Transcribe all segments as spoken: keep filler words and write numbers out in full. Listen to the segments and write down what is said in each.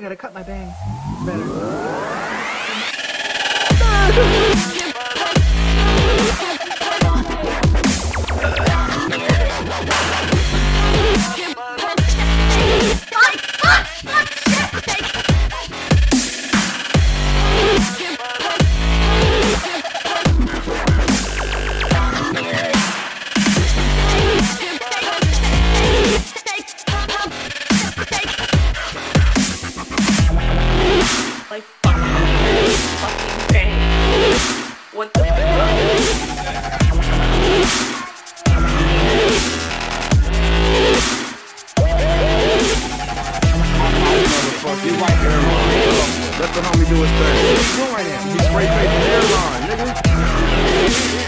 gotta cut my bangs better. Like fucking, fucking bang. What the fuck? Motherfucker, you white hairline. Let the homie do his thing. What you doing right now? He's spray painting hairline, nigga.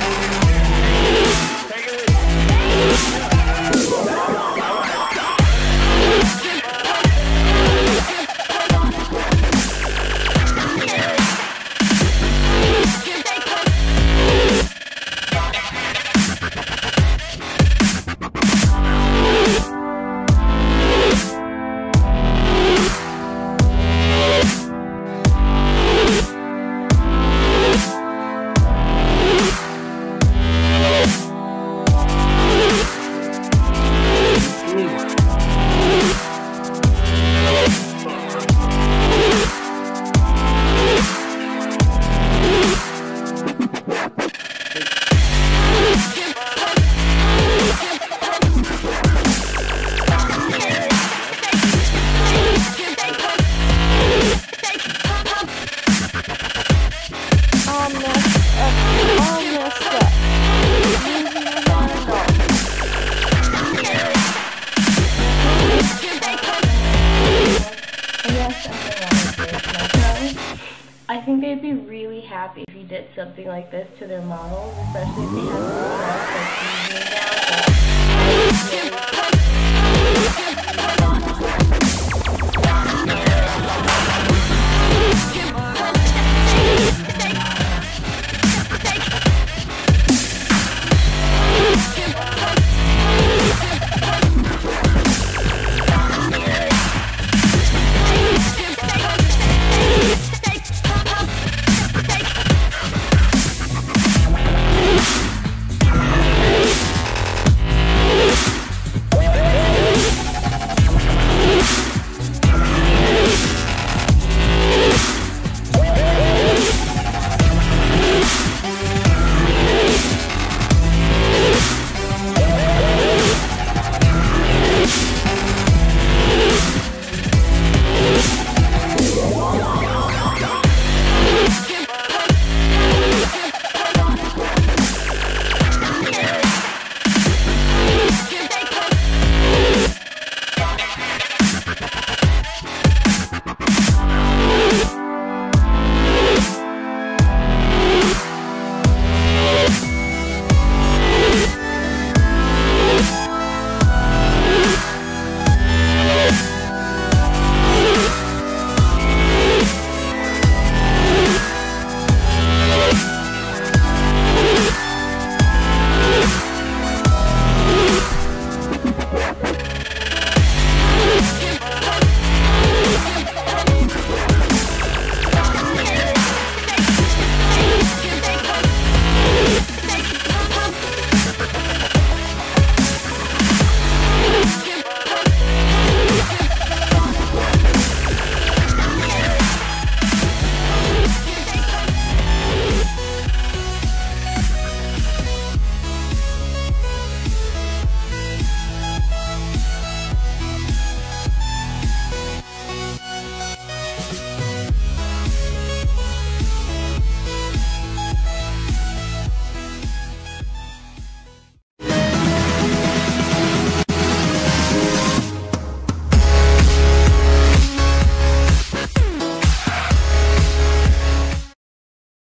I think they'd be really happy if you did something like this to their models, especially if they have girls like using it now.